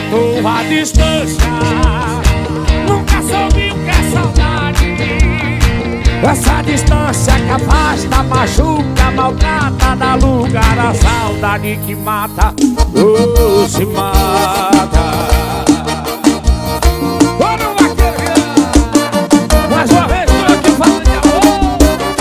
inventou a distância, nunca soube o que é saudade. Essa distância é capaz da machuca, maltrata, dá lugar à saudade que mata, ou se mata. Mais uma vez tô aqui falando de amor.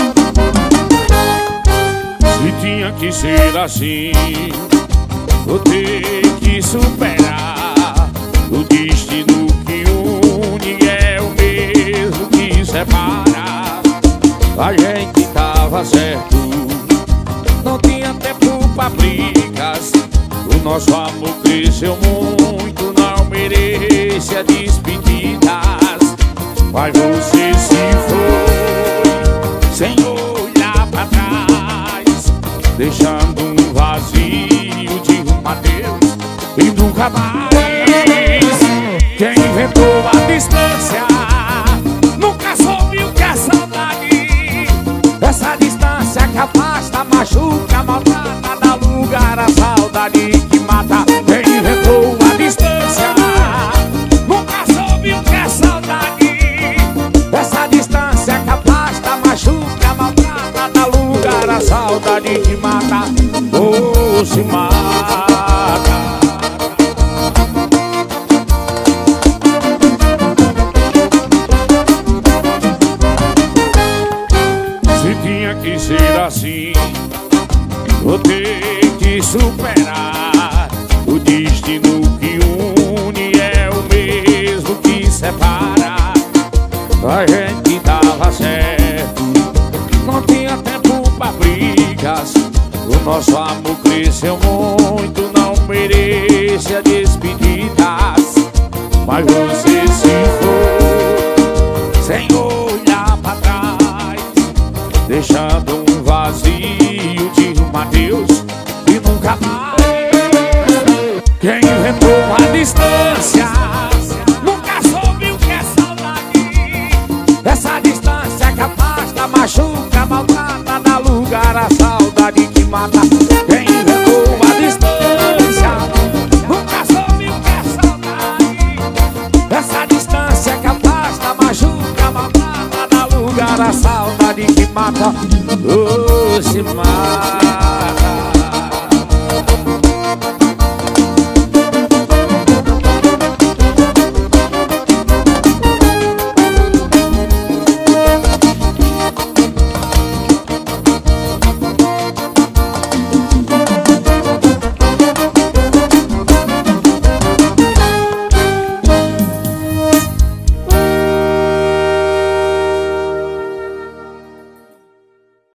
Se tinha que ser assim, vou ter que superar. O destino que une é o mesmo que separa. A gente tava certo, não tinha tempo pra brigas. O nosso amor cresceu muito, não merecia despedidas. Mas você se foi, sem olhar pra trás, deixando um vazio de um adeus e nunca mais. Quem inventou a distância nunca soube o que é saudade. Essa distância é capaz da machuca, maltrata, dá lugar à saudade que mata. Quem inventou a distância nunca soube o que é saudade. Essa distância é capaz da machuca, maltrata, dá lugar à saudade que mata, ou se mata. Que ser assim, vou ter que superar. O destino que une é o mesmo que separa. A gente tava certo, não tinha tempo pra brigas. O nosso amor cresceu muito, não merecia despedidas. Mas você se foi, sem olhar pra trás, deixando um vazio de um adeus e nunca mais. Quem inventou a distância nunca soube o que é saudade. Essa distância é capaz da machuca, maltrata, dá lugar à saudade que mata. Quem inventou a distância nunca soube o que é saudade. Essa distância é capaz da machuca, maltrata, dá lugar à saudade que mata, ou se mata.